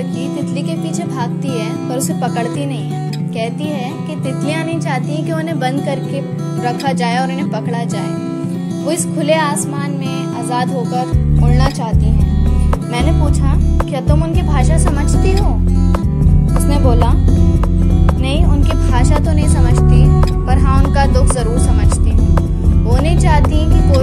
लड़की तितली के पीछे भागती है पर उसे पकड़ती नहीं है। कहती है कि तितलियां नहीं चाहती कि उन्हें बंद करके रखा जाए और उन्हें पकड़ा जाए। वो इस खुले आसमान में आज़ाद होकर उड़ना चाहती हैं। मैंने पूछा, क्या तुम उनकी भाषा समझती हो? उसने बोला, नहीं, उनकी भाषा तो नहीं समझती, पर हाँ, उनका दुख जरूर समझती हूँ। वो नहीं चाहती कि